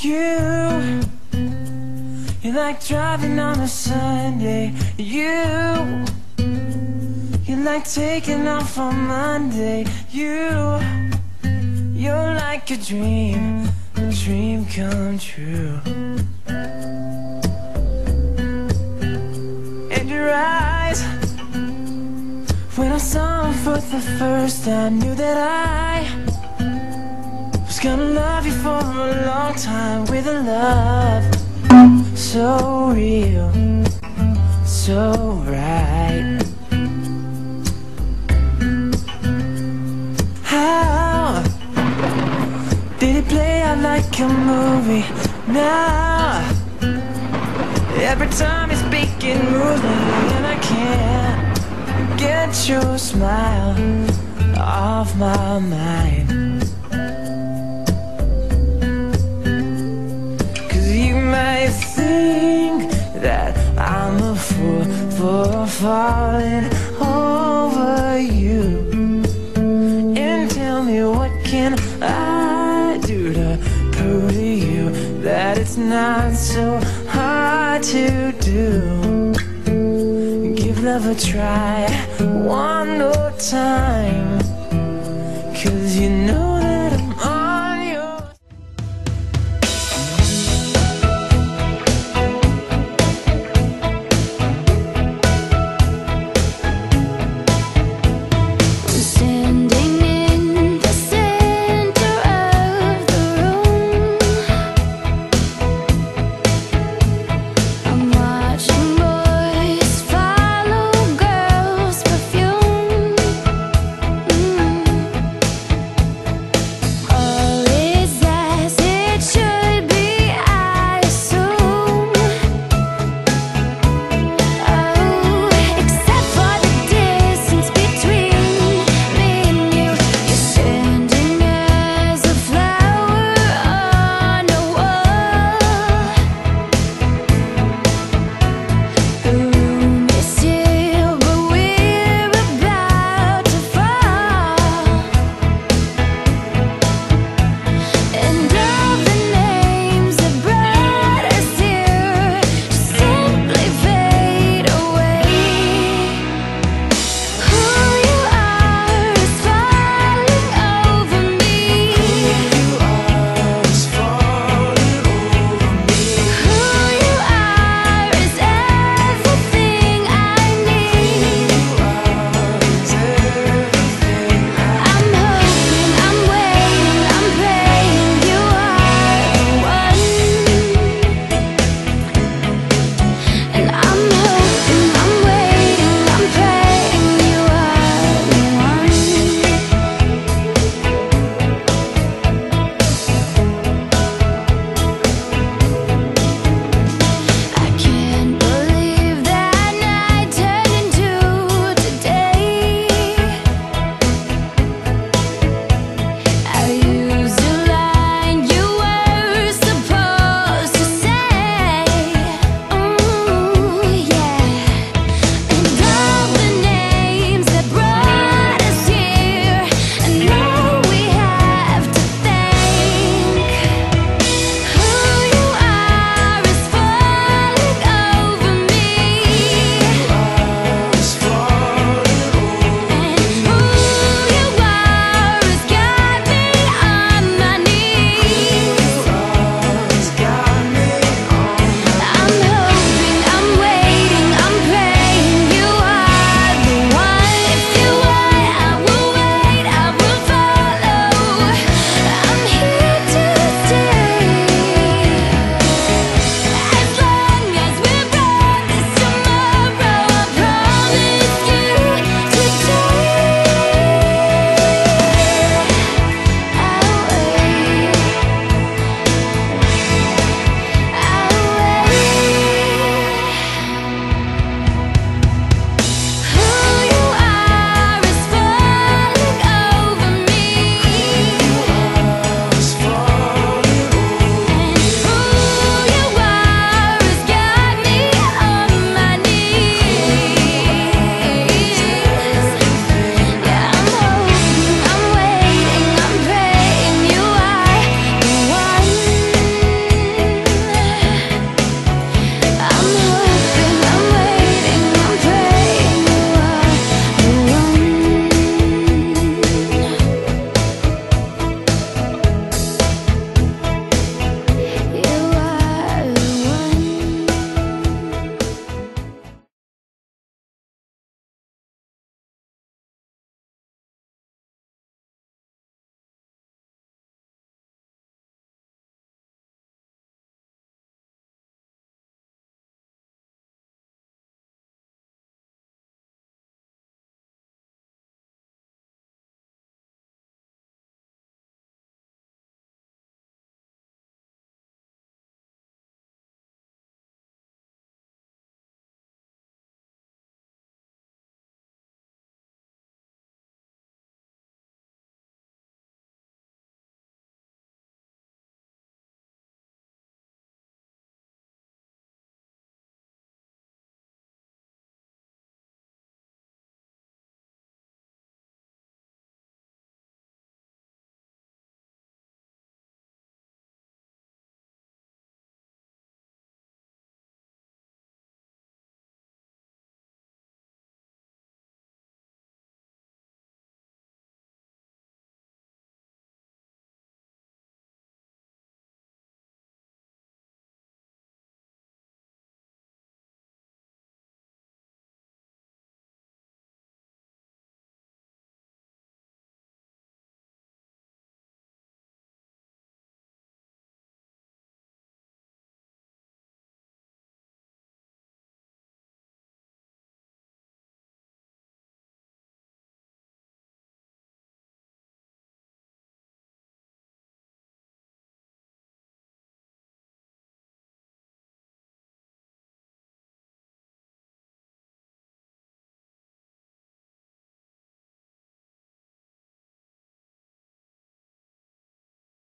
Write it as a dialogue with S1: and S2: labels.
S1: You like driving on a Sunday. You like taking off on Monday. You're like a dream come true. And your eyes, when I saw them for the first time, knew that I was gonna love you for a long time, with a love so real, so right. How did it play out like a movie? Now every time you speak it moves me, and I can't get your smile off my mind. 'Cause you might think that I'm a fool for falling over you. And tell me, what can I do to prove to you that it's not so hard to do? Give love a try one more time, 'cause you know